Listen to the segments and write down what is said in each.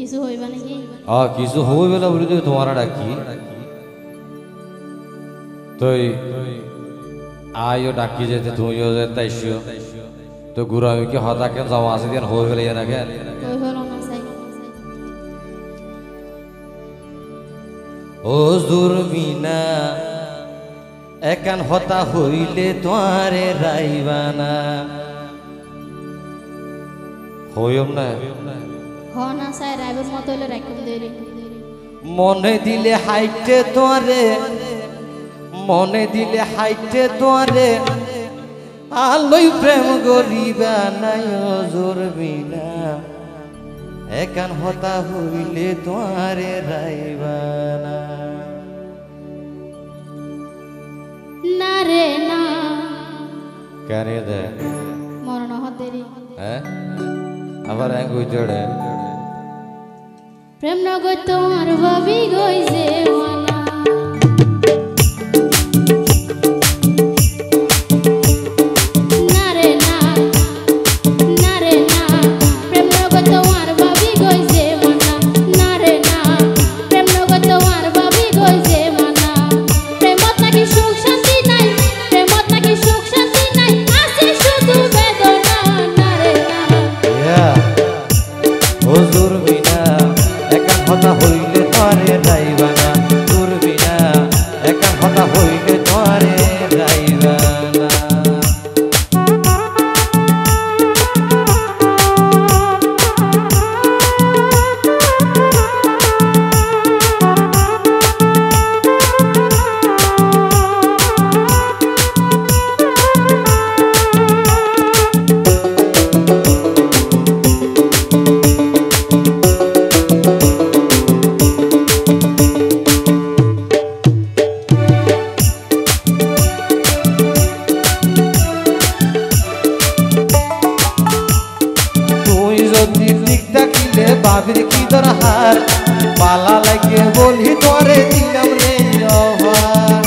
কিছু হইবা নাকি কিছু হইবে না বলে তো তোমার ডাকি তুই আইও ডাকি যেতে তুমিও যেতে আইসিও তো গুরু আমি কি হতা কেন যাওয়া আছে দিন হয়ে গেলে না কেন ওই হলো না চাই ও জুরবিনা একান হতা হইলে তোমারে রাইবানা হইম না হ না চাই রাইবের মতো হইলে রাখুন দেরি মনে দিলে হাইটে তোরে মনে দিলে হাইটে তোরে আলোই প্রেম গরিবা নাই জোরবিনা একান হতা হইলে তোরে রাইবানা না রে না কারে দে মরণ হতেরি হ্যাঁ আবার এক উজড়ে প্রেম নগর তোমার ভাবি গই যে মানা হতা হইলে তোরে রাইবানা জুরবিনা একান হতা হইলে তোরে রাইবানা বাবির কি দরহার পালা লাগে বলি তোরে দিলাম রে অভার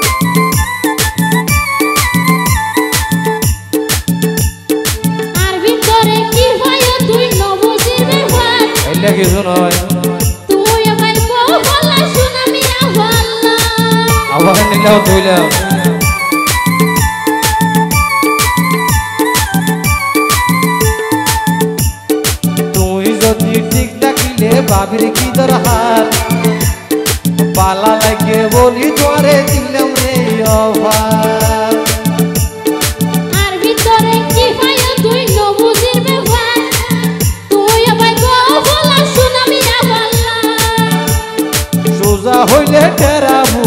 আর ভিতরে কি হয় তুই নবজির ব্যবহার এলা কিছু নয় তুই আমায় বলা শোনা মিয়া ভাল্লা আবার নিলাও তুইলাও বাবির কি দরহার পালা লাগে বলি তোরে দিলাম রে অভার আর ভিতরে কি হয় তুই নবজির ব্যবহার তুই আমায় বলা শোনা মিয়া ভাল্লা সোজা হইলে টেরা